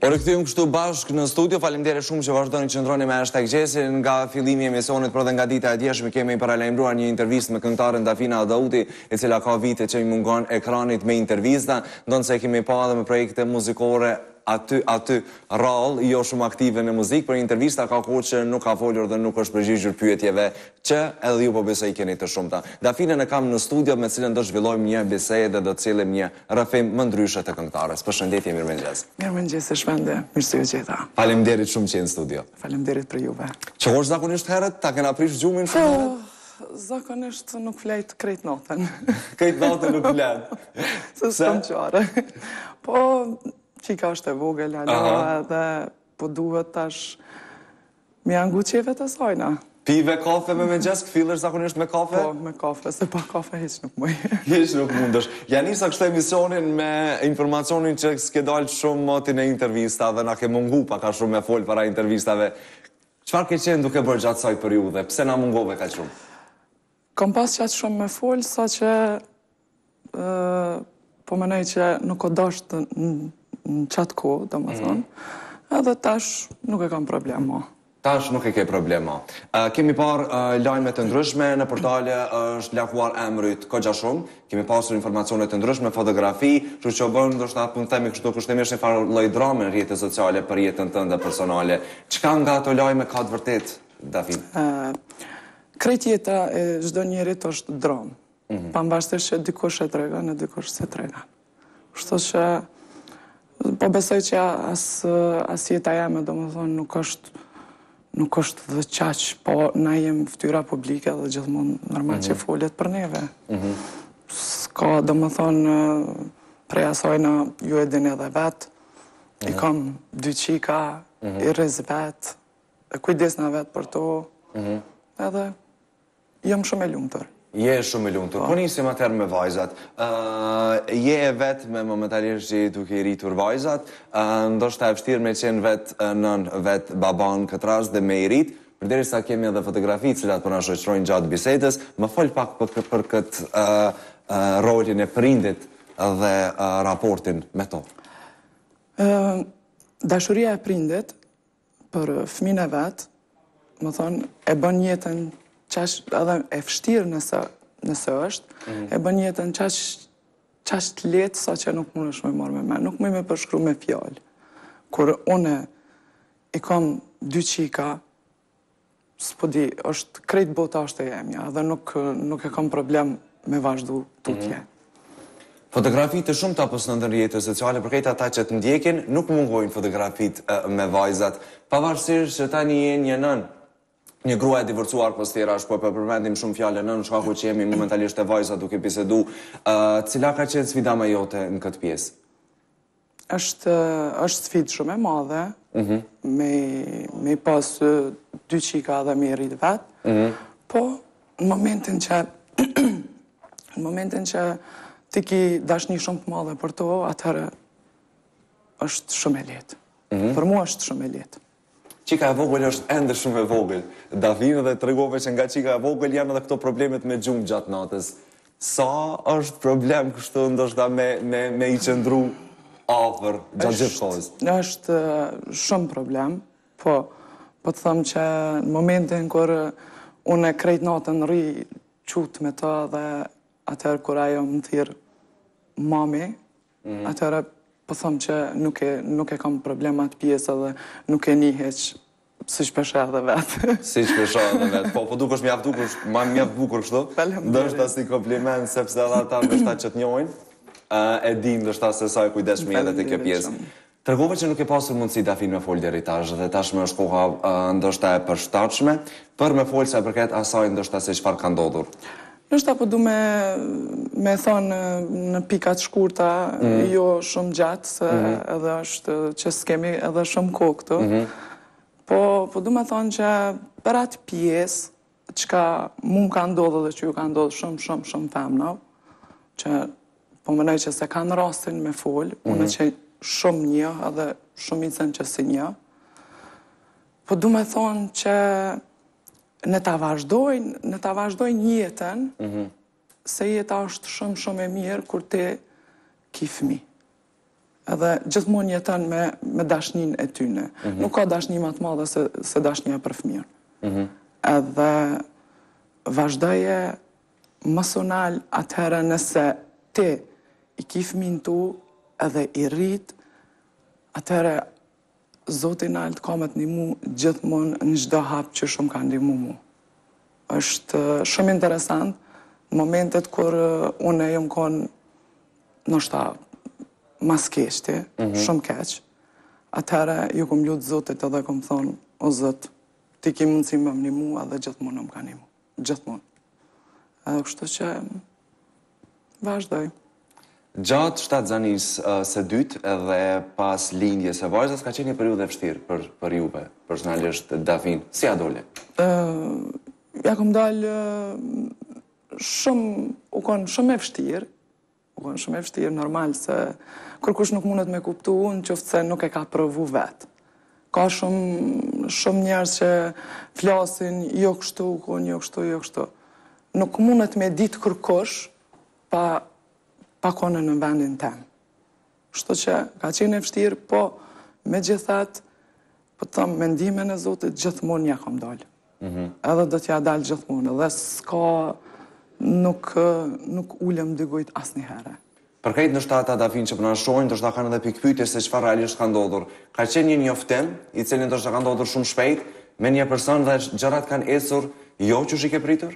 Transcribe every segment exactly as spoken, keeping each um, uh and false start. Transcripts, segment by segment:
Po rikthym kështu bashkë në studio, faleminderit shumë që vazhdoni të qëndroni me hashtag gjesi. Nga fillimi i emisionit, por edhe nga dita e djeshme kemi paralajmëruar një intervistë me këngëtaren Dafina Dauti, e cila ka vite që i mungon ekranit me intervista, ndonse kemi pa edhe me projekte muzikore aty aty rall, jo shumë aktive në muzikë, por intervista ka kohë që nuk ka folur dhe nuk është përgjigjur pyetjeve që edhe ju po besoj keni të shumta. Dafinën e kam në studio me cilën do zhvillojmë një bisedë dhe do të cilëm një rrëfim më ndryshe të këngëtares. Përshëndetje, mirëmëngjes. Mirëmëngjes, Shpende, mirë se u gjeta. Faleminderit shumë që jeni në studio. Faleminderit për juve. Që është zakonisht herët, ta kena prish gjumin shumë herët? Zakonisht nuk flejt krejt natën. Krejt natën nuk flet. Se s'kam qare. Po, qika është e vogël, alo, edhe po duhet tash mi angu qeve të sajna. Pive kafe me mëngjes, këfillesh zakonisht me kafe? Po, me kafe, se pa kafe heq nuk muj. Heq nuk mundesh. Ja nisa kështë emisionin me informacionin që s'ke dalë shumë moti në intervista dhe na ke mungu pa ka shumë me folë para intervistave. Qfar ke qenë duke bërë gjatë saj periudhe? Pse na mungove ka shumë? Kam pas qatë shumë me folë, sa që po menoj që nuk o dasht në qatë kohë, do më thonë, edhe tash nuk e kam problema. Tash nuk e ke problema. Kemi parë lajme të ndryshme, në portale është lakuar emrit kogja shumë, kemi pasur informacione të ndryshme, fotografi, që që bënë, do shta pun themi kështu, kushtimisht një farë loj drame në rjetët sociale për jetën tënde personale. Qka nga ato lajme ka të vërtet, Dafin? Krejt jeta e çdo njerit është dramë. Pavarësisht që dikush e tregon e dikush se tregon. Kështu që po besoj që as, as jeta jame, do më thonë, nuk është nuk është dhe qaq, po na jem fytyra publike dhe gjithmonë normal që folet për neve. Ska, do më thonë, prej asajna ju e dini edhe vetë, i kam dy qika, i rriz vetë, e kujdesna vetë për to, edhe jam shumë e lumtur. Je shumë e lumtur. Po nisim atëherë me vajzat. Je e vetë me momentalisht që duke i rritur vajzat, ndoshta e vështirë me qenë vetë nën, vetë baban këtë rast dhe me i rrit, përderisa kemi edhe fotografi cilat po na shoqërojnë gjatë bisedës, më fol pak për, për këtë rolin e prindit dhe raportin me to. Dashuria e prindit për fëmin e vetë, më thonë, e bën jetën qash edhe e vështirë nëse, nëse është, e bën jetën qash, qash të letë sa që nuk mund është me marrë me me. Nuk më me përshkru me fjallë. Kur une i kam dy qika, s'po di, është krejt bota është e jemja, dhe nuk, nuk e kam problem me vazhdu tutje. Fotografit e shumë të apës në rrjetet sociale, përkejt ata që të ndjekin, nuk mungojnë fotografit me vajzat, pavarësisht që tani jenë një nën. Një grua e divorcuar pas tjera, është po përmendim shumë fjale në në shkaku që jemi momentalisht e vajza duke bisedu. Cila ka qenë sfida me jote në këtë pjesë? është sfidë shumë e madhe, me i pas dy qika dhe me i rritë vetë, po në momentin që në momentin që ti ki dashni shumë të madhe për to, atëherë është shumë e letë. Për mua është shumë e letë. Qika e vogël është ende shumë e vogël. Davinë dhe të regove që nga qika e vogël janë edhe këto problemet me gjumë gjatë natës. Sa është problem kështu ndoshta me, me, me i qëndru afër gjatë gjithë kohës? është shumë problem, po, po të thëmë që në momentin kër unë e krejt natën rri qutë me ta dhe atëherë kër ajo më thirë mami, atëherë po thëmë që nuk e, nuk e kam problemat pjesë dhe nuk e niheq si shpesha edhe vetë. Si shpesha edhe vetë. Po, po duk është mjaftë dukur, ma mjaftë bukur kështu. Dështë si kompliment, sepse edhe ata dështë që të njojnë, e din dështë se sa e kujdeshme edhe të kjo pjesë. Tregove që nuk e pasur mundësi Dafin me folë deri tash, dhe tashme është koha ndoshta e përshtatshme, për me folë se përket asaj ndoshta se çfarë ka ndodhur. Nështë po du me, me thonë në pikat shkurta, jo shumë gjatë, se edhe është që s'kemi edhe shumë kohë këtu. Po, po du me thonë që për atë pjesë, qka mu ka ndodhë dhe që ju ka ndodhë shumë, shumë, shumë femna, që po mënoj që se kanë rastin me folë, unë që shumë një, edhe shumë i cen që si një. Po du me thonë që në ta vazhdojnë, në ta vazhdojnë jetën, se jeta është shumë shumë e mirë kur ti ki fëmi. edhe gjithmonë jeton me, me dashnin e tyne. Mm-hmm. Nuk ka dashni më të madhe se, se dashnia për fëmijën. Mm-hmm. Edhe vazhdoje mësonal atëherë nëse ti i ki fëmin tu edhe i rrit, atëherë Zoti nalt ka me të ndihmu gjithmonë në çdo hap që shumë ka ndihmu mu. Është shumë interesant në momentet kur unë jam konë ndoshta mas keqti, mm-hmm. shumë keq, atëherë ju kom lutë Zotit edhe kom thonë, o Zot, ti ki mundësi më më ndihmu edhe gjithmonë më ka ndihmu. Gjithmonë. Edhe kështu që vazhdoj. Gjatë shtatëzanis uh, së dytë edhe pas lindjes së vajzës ka qenë një periudhë e vështirë për, për juve, personalisht Dafin. Si a dole? Uh, ja kom dalë uh, shumë, u konë shumë e vështirë, u konë shumë e vështirë, normal se kërkush nuk mundet me kuptu unë qoftë se nuk e ka provu vetë. Ka shumë, shumë njerëz që flasin, jo kështu, konë, jo kështu, jo kështu. Nuk mundet me ditë kërkush pa pa kone në vendin tem. Shto që ka qenë e vështirë, po me gjithat, po të thëmë, mendimin e Zotit gjithmonë ja kam dalë. Mm-hmm. Edhe do t'ja dalë gjithmonë, edhe s'ka, nuk, nuk ullëm dygojt asni herë. Përkejt në shtata Dafin që përna shojnë, të shta kanë edhe pikpytje se qëfar realisht ka ndodhur. Ka qenë një njoftem, i cilin të shta ka ndodhur shumë shpejt, me një person dhe gjërat kanë esur, jo që shi ke pritur?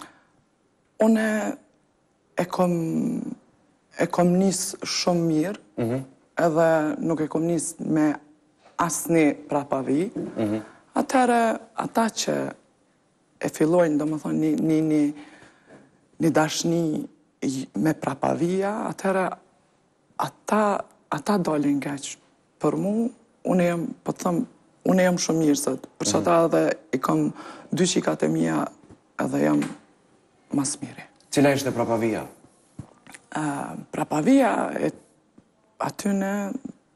Une e kom... e kom nisë shumë mirë, mm-hmm. edhe nuk e kom nisë me asni prapavi, mm-hmm. atëherë ata që e fillojnë, do më thonë, një, një, një, një dashni me prapavia, atëherë ata, ata dolin keq. Për mu, unë jam, po të thëmë, unë jam shumë mirë sëtë, për që ata edhe i kam dy qikat e mija edhe jam mas miri. Cila ishte prapavia? Uh, prapavia e atyne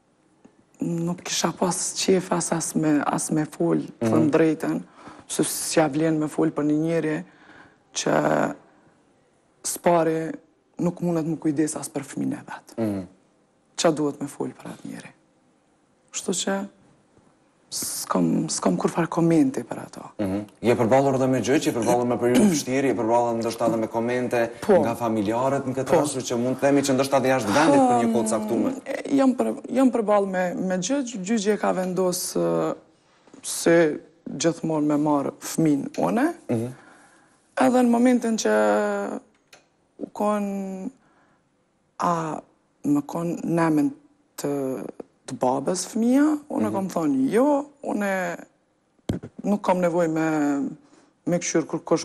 nuk kisha pas qef as, as, me, as me full, mm-hmm. thëmë drejten, se s'ja vlen me full për një njeri që s'pari nuk mundet më kujdes as për fëmijën e vetë. Mm-hmm. Qa duhet me full për atë njeri? Kështu që s'kam kur farë komente për ato. Mm-hmm. Je përballur edhe me gjë, je përballur me periudhë vështirë, je përballur ndoshta edhe me komente po. Nga familjarët në këtë rast, po. Që mund të themi që ndoshta edhe jashtë vendit për një kohë caktuar. Jam për, jam përballur me me gjë, gjyqi ka vendos uh, se gjithmonë me marr fëmin une. Mm-hmm. Edhe në momentin që u kon a më kon namen të të babës fëmija, unë mm-hmm. kam thonë jo, unë nuk kam nevoj me, me këshyrë kërkosh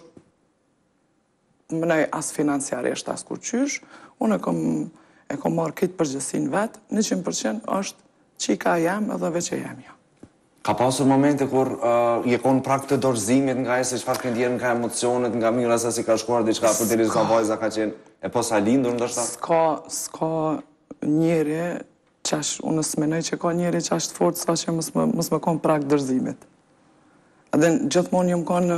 më nej as financiarisht as kur qysh, unë kam, e kam marrë këtë përgjësin vetë, njëqind përqind është qika jam edhe veç e jam jo. Ka pasur momente kur uh, je konë prak të dorëzimit nga e se qëfar kënë djerë nga emocionet, nga mira se si ka shkuar diçka për diri s'ka vajza ka qenë e posa lindur ndoshta? S'ka, s'ka njeri qash, unë s'menoj që ka njeri qash të fort, s'ka që mës më, mës më konë prak dërzimit. Edhe gjithmonë jëmë konë,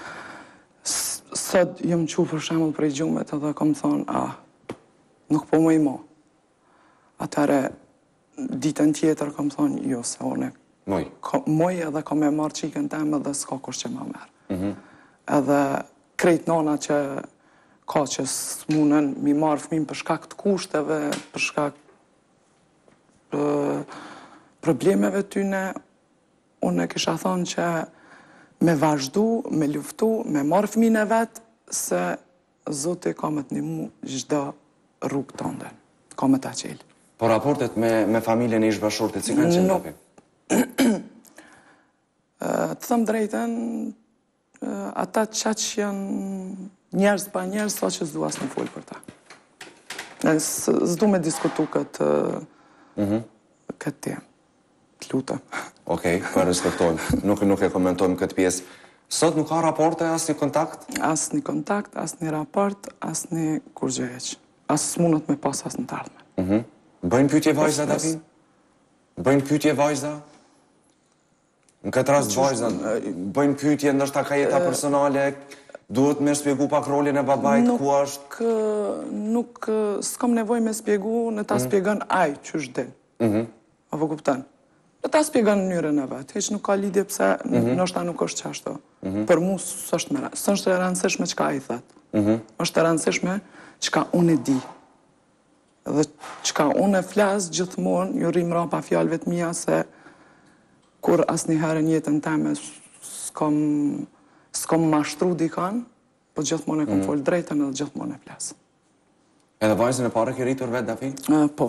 sot jëmë qu për shemull për i gjumet edhe kom thonë, a, nuk po më i mo. Atëre, ditën tjetër kom thonë, jo, se one. Moj? Moj edhe kom e marë qikën temë edhe s'ka kush që ma merë. Mm-hmm. Edhe krejt nona që ka që s'munën mi marë fëmin për shkak të kushteve, për shkak problemeve tyne, unë e kisha thonë që me vazhdu, me luftu, me marrë fëmijën e vetë, se Zoti ka me të ndihmu çdo rrugë tënde, ka me ta qelë. Po raportet me, me familjen e ish-bashortit, si kanë qenë no. Të thëmë drejten, ata qaq janë njerëz pa njerëz, sa që s'du as në full për ta. S'du me diskutu këtë Mm-hmm. këtë temë. Të lutëm. Okej, okay, po respektojmë. Nuk, nuk e komentojmë këtë pjesë. Sot nuk ka raporte, as një kontakt? As një kontakt, as një raport, as një kur gjë heq. As s'munët me pas as në të ardhme. Mm-hmm. Bëjnë pyetje vajza, Dafin? Bëjnë pyetje vajza? Në këtë rast vajza, bëjnë pyetje ndoshta ka jeta personale, duhet me spjegu pak rolin e babait, ku është? Nuk, s'kam nevoj me spjegu, në ta spjegon aj që është del. Apo kupton? Dhe ta spjegon në mënyrën e vet. Hiç nuk ka lidhje pse ndoshta nuk është çashtu. Për mua s'është më s'është e rëndësishme çka ai thot. Është e rëndësishme çka unë e di. Dhe çka unë e flas gjithmonë, ju rri mrapa fjalëve të mia se kur asnjëherë në jetën time s'kam s'kam mashtru dikon, po gjithmonë e kam fol drejtën edhe gjithmonë e flas. Edhe vajzën e parë ke rritur vetë Dafin? Uh, po.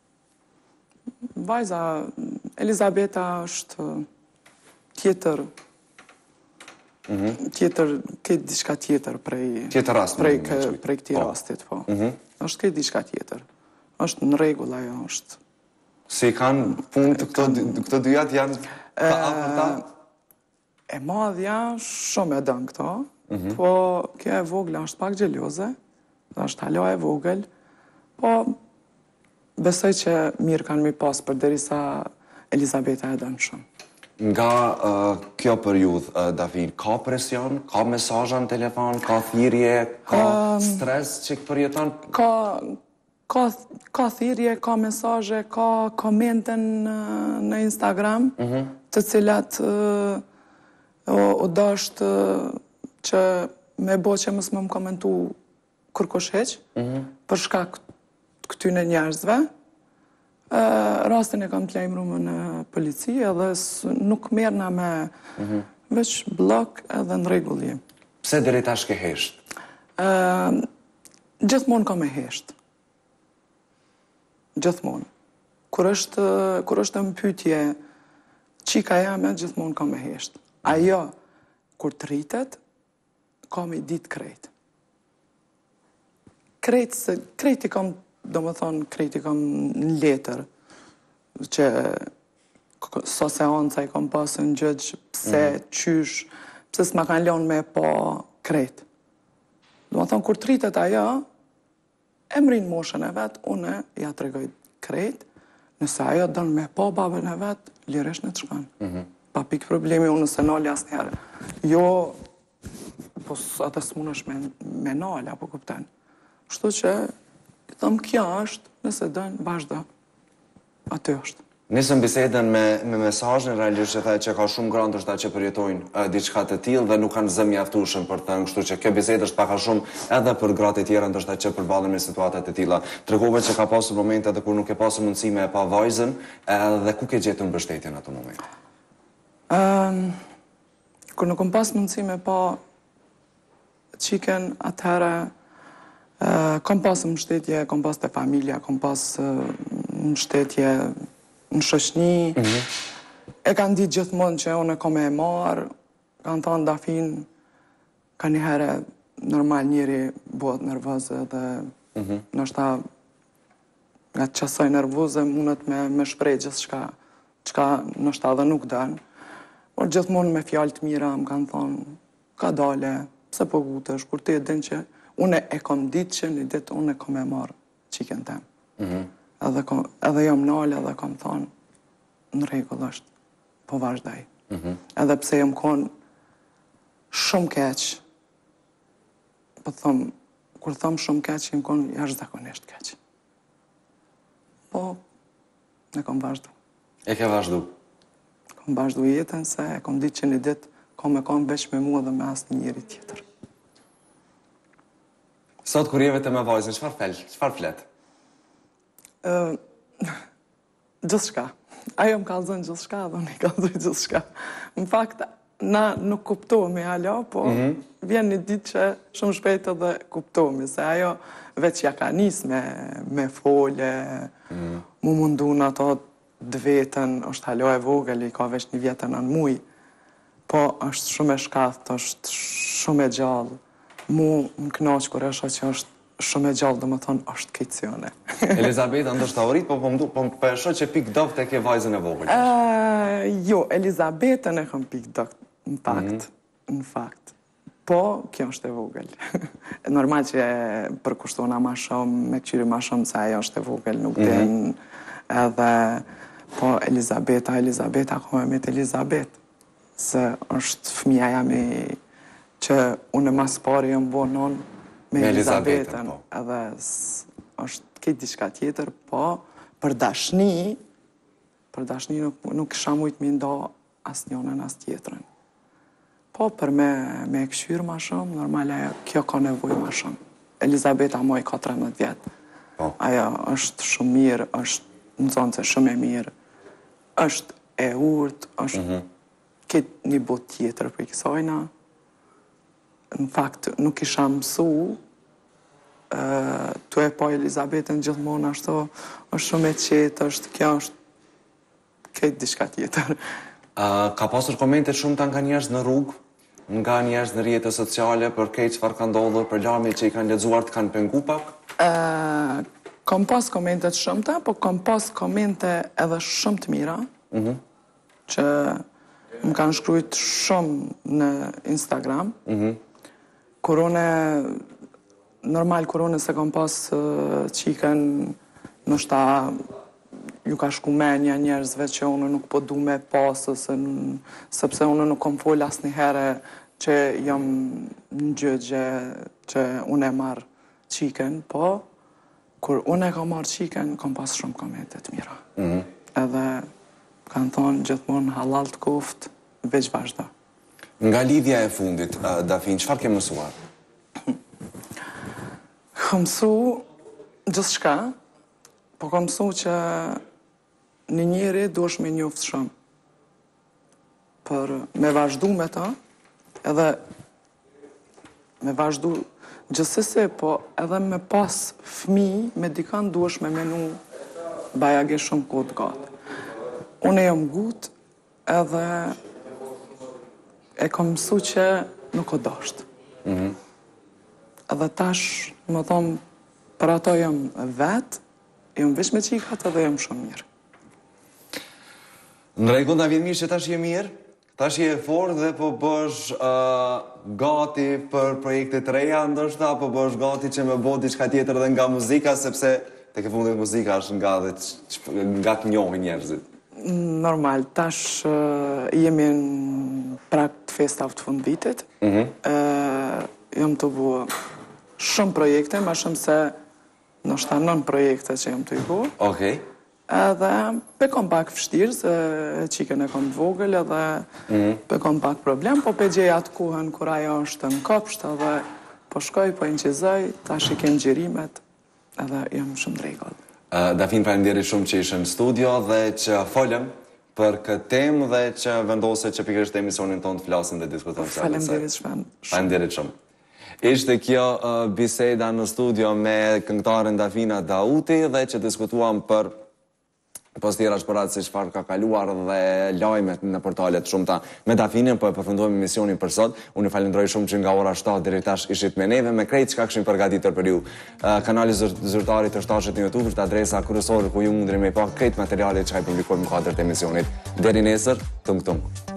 Vajza Elizabeta është tjetër mm -hmm. tjetër, këtë diçka tjetër prej tjetër rast, prej, kë, prej këtij po. rastit, po. Mm -hmm. Është këtë diçka tjetër. Është në rregull ajo, është. Si kanë punë të këto këto dy jatë janë pa afër ta? E madhja shumë e dën këto, mm -hmm. po kjo e vogla është pak xheloze, është hala e vogël, po besoj që mirë kanë mi pas për derisa Elizabeta e dën shumë. Nga uh, kjo periudhë, uh, Dafin, ka presion, ka mesazha në telefon, ka thirrje, ka um, stres që përjeton? Ka ka ka thirrje, ka mesazhe, ka komente në, në Instagram, mm -hmm. të cilat uh, o, o dasht uh, që me bo që mos më më komentu kërkosh heq, mm -hmm. për shkak këtyne njerëzve. Uh, rastin e kam të lajmëruar në polici edhe nuk merrna me mm -hmm. veç blok edhe në rregull jemi. Pse deri tash ke hesht? Uh, gjithmonë kam e hesht. Gjithmonë. Kur është kur është në pyetje çika jame, gjithmonë kam e hesht. Ajo kur të rritet, kam i ditë krejt. Krejt se krejt i kam, do më thonë, krejt i kam në letër, që so seanca i kam pasë në gjëgjë, pse, mm. qysh, pse s'ma kanë lënë me pa krejt. Do më thonë, kur të rritet ajo, e mrinë moshën e vetë, une ja të regoj krejt, nëse ajo dënë me pa babën e vetë, liresh në të shkanë. Mm -hmm. Pa pikë problemi, unë se nalë asë njerë. Jo, po atë s'mun është me, me nalë, apo kupten. Shtu që, thëmë, kja është, nëse dënë, vazhdo. Aty është. Nisëm bisedën me, me mesazhin realisht që thaj që ka shumë gra ndoshta që përjetojnë uh, diçka të tillë dhe nuk kanë zë mjaftueshëm për të, kështu që kjo bisedë është pak a shumë edhe për gratë të tjera ndoshta që përballen me situata të tilla. Tregove që ka pasur momente edhe kur nuk e pasur mundësi me e pa vajzën, edhe ku ke gjetur mbështetjen ato momente? Um, kur nuk kam pas mundësi me pa çiken, atëherë uh, kam pas mbështetje, kam pas te familja, kam pas uh, mbështetje në shoqni, mm -hmm. e kanë ditë gjithmonë që unë e kom e marë, kanë thonë Dafin, ka një herë normal njëri bëhet nervozë dhe mm -hmm. nështë nga të qasoj nervozë mundet me, me shprej gjithë shka, qka nështë edhe nuk dënë, por gjithmonë me fjallë të mira më kanë thonë, ka dale, pse po gutesh, kur ti e din që unë e kom ditë që një ditë unë e kom e marë qiken tem. Mm -hmm. Edhe, kom, edhe jam nalë edhe kam thonë, në rregull është, po vazhdaj. Mm -hmm. Edhe pse jam konë shumë keq, po thëmë, kur thëmë shumë keq, jam konë jashtëzakonisht keq. Po, e kam vazhdu. E ke vazhdu? Kam vazhdu jetën se e kam ditë që një ditë kam e kam veç me mua dhe me asë njëri tjetër. Sot kur jeve të me vajzën, qëfar fel, qëfar flet? Uh, gjithë shka. Ajo më kalzën gjithë shka dhe unë i kalzën gjithë shka. Në fakt, na nuk kuptohemi alo, po mm -hmm. vjen një ditë që shumë shpejt edhe kuptohemi, se ajo veç ja ka nis me, me folje, mm -hmm. mu mundu në ato dë vetën, është halo e vogël, i ka veç një vjetën anë muj, po është shumë e shkath, është shumë e gjallë. Mu më knaq kur është që është shumë e gjallë, dhe më thonë, është kejcione. Elizabeta ndoshta u rit, po po po po e shoh që pik doft e ke vajzën e vogël. Uh, jo, Elizabetën e kam pik doft, në fakt, mm -hmm. në fakt. Po, kjo është e vogël. Normal që përkushtona ma shumë, me këqyri ma shumë, se ajo është e vogël, nuk mm -hmm. din, edhe, po, Elizabeta, Elizabeta, kom e mit Elizabet, se është fëmija jam i që unë e mas pari jam bo non me, me Elizabetën, po. Edhe është këtë diçka tjetër, po, për dashni, për dashni nuk, nuk kisha mujt me nda as njënën as tjetërën. Po, për me, me këshyrë ma shumë, normal ajo kjo ka nevoj ma shumë. Elizabeta moj ka tridhjetë vjetë. Po. Ajo është shumë mirë, është në zonë se shumë e mirë, është e urtë, është mm -hmm. këtë një bot tjetër për i kësajna. Në fakt, nuk isha mësu, uh, tu e po Elizabetën gjithmonë ashtu, është shumë e qetë, është kjo është këtë diçka tjetër. Uh, ka pasur komente shumë të nga njerëz në rrugë, nga njerëz në rrjetet sociale, për këtë çfarë ka ndodhur, për lajmet që i kanë lexuar të kanë pengu pak? Uh, kam pas komente të shumta, po kam pas komente edhe shumë të mira, mm -hmm. që më kanë shkruajt shumë në Instagram. Mm -hmm. Kurone, normal kurone se kam pas uh, qikën, nështë ju ka shku menja njerëzve që unë nuk po du me pasë, se, sepse unë nuk kom fol asë një herë që jam në gjëgje që unë e marë qikën, po, kur unë e ka marë qikën, kam pas shumë komente të mira. Mm -hmm. Edhe kanë thonë gjithmonë halal të koftë, veç vazhdo. Nga lidhja e fundit, uh, Dafin, çfarë ke mësuar? Kam mësu gjithë shka, po kam mësu që një njëri duesh me njoftë shumë. Për me vazhdu me ta, edhe me vazhdu gjithsesi, po edhe me pas fëmijë, me dikan duesh me menu bajage shumë kodë gatë. Unë e jam gutë edhe e kam mësu që nuk o dashtë. Mm -hmm. Edhe tash, më thonë, për ato jam vetë, jam veç me qikat edhe jam shumë mirë. Në rregull, na vjen mirë që tash je mirë, tash je fort dhe po bësh uh, gati për projekte të reja, ndoshta, po bësh gati që me bë diçka tjetër dhe nga muzika, sepse tek e fundit muzika është nga dhe nga të njohin njerëzit. Normal, tash uh, jemi në prak të festave të fund vitit. Mm -hmm. uh, jam të bu shumë projekte, ma shumë se nështë nën projekte që jam të i bu. Okay. Edhe pe kom pak vështirë, se qikën e kom vogël, edhe mm -hmm. pe kom pak problem, po pe gjej atë kuhën kur ajo është në kopsht, edhe po shkoj, po inqizoj, tash i kem gjerimet, edhe jam shumë drejkot. Uh, Dafin, faleminderit shumë që ishe në studio dhe që folëm për këtë temë dhe që vendose që pikërisht emisionin tonë të flasin dhe diskutojnë. Faleminderit shumë. Faleminderit shumë. Ishte kjo uh, biseda në studio me këngëtaren Dafina Dauti dhe që diskutuam për postira shpërat se çfarë ka kaluar dhe lajmet në portalet shumëta me Dafinën, po e përfundojmë emisionin për sot. Unë ju falenderoj shumë që nga ora shtatë deri tash ishit me neve, me krejt çka kishim përgatitur për ju. Uh, kanali zyrtarit të shtashit në YouTube është adresa kryesore ku ju mundeni me pa krejt materialet që ka i publikuar në kuadër të emisionit. Deri nesër, tung tung.